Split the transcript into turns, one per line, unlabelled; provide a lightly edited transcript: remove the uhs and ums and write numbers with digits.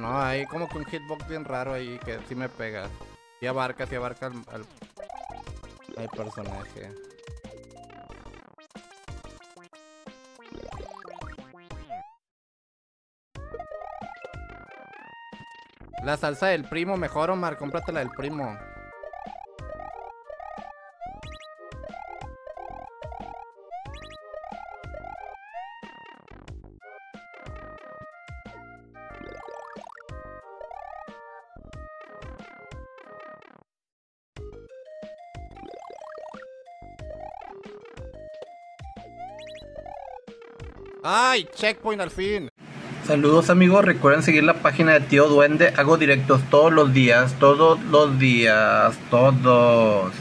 No, hay como que un hitbox bien raro ahí que sí me pega. Sí abarca al personaje. La salsa del primo, mejor, Omar, cómprate la del primo. ¡Ay! Checkpoint al fin.
Saludos amigos, recuerden seguir la página de Tío Duende, hago directos todos los días, todos.